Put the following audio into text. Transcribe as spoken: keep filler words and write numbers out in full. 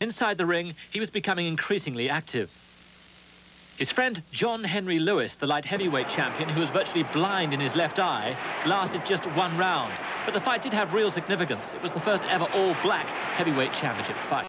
Inside the ring, he was becoming increasingly active. His friend John Henry Lewis, the light heavyweight champion, who was virtually blind in his left eye, lasted just one round. But the fight did have real significance. It was the first ever all-black heavyweight championship fight.